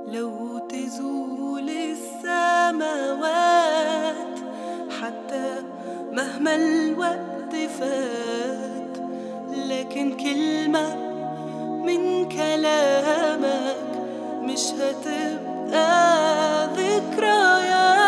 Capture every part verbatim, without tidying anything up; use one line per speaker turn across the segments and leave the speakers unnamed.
لو تزول السماوات حتى مهما الوقت فات، لكن كلمة من كلامك مش هتبقى ذكريات.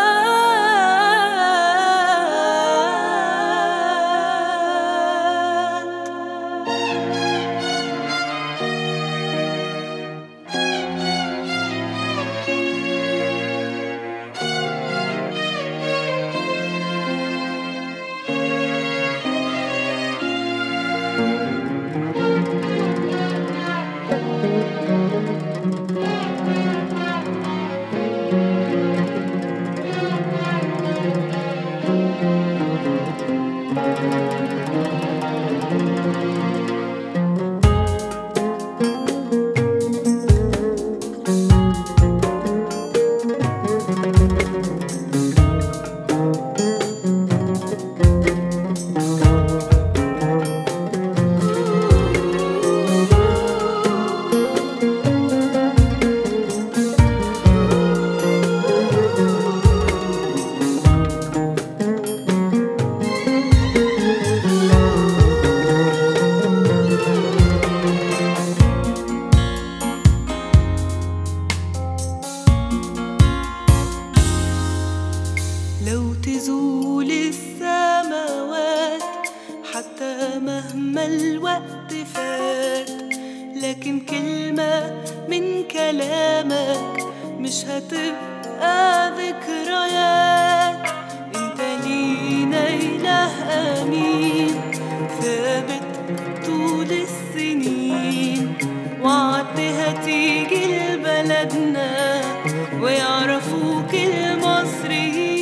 لو تزول السماوات حتى مهما الوقت فات، لكن كلمة من كلامك مش هتبقى ذكريات. انت لينا إله أمين ثابت طول السنين، وعدت هتيجي لبلدنا ويعرفوك المصريين.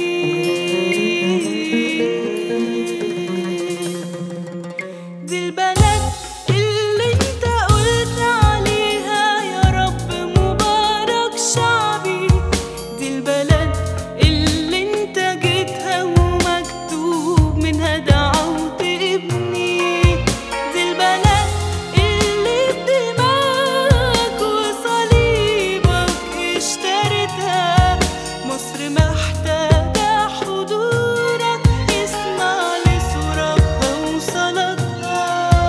دي البلد اللي انت قلت عليها يا رب مبارك شعبي، دي البلد اللي انت جيتها ومكتوب منها دعوت ابني، دي البلد اللي بدماغك وصليبك اشتريتها. مصر محتاجة حضورك، اسمع لصراخها وصلاتها.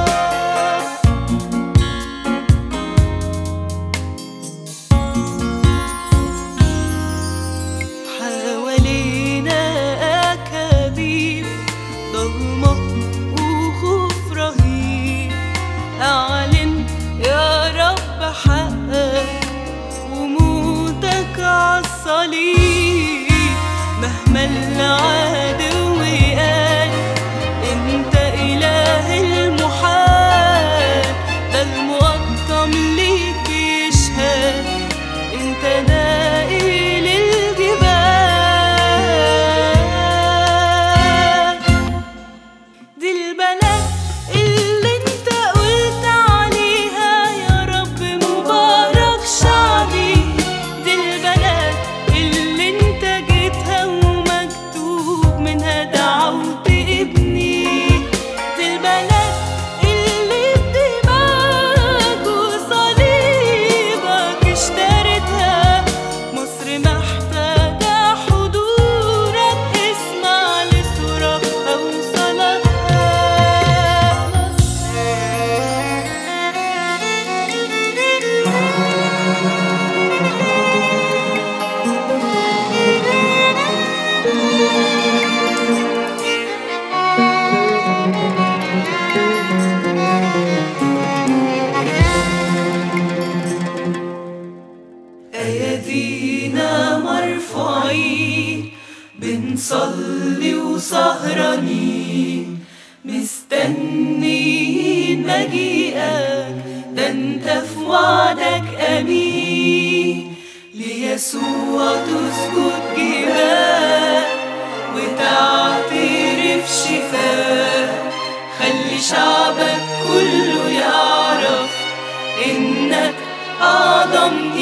حوالينا أكاذيب ضلمة وخوف رهيب، أعلن يا رب حقك وموتك عالصليب. مهما العدو قال انت إله المحال، ده المقطم ليك بيشهد انت نائل الجبال. دي البلد اللي انت قلت عليها يا رب مبارك شعبي، دي البلد اللي انت جيتها ومكتوب منها دعوت ابني، دي البلد اللي بدماغك وصليبك اشتريتها. مصر محتاجة حضورك، اسمع لصراخها وصلاتها. أيدينا مرفوعين بنصلي وسهرانين مستنيين مجيئك، ده انت في وعدك أمين. ليسوع تسجد جبال وتعترف شفاء، خلي شعبك كله يعرف إنك أعظم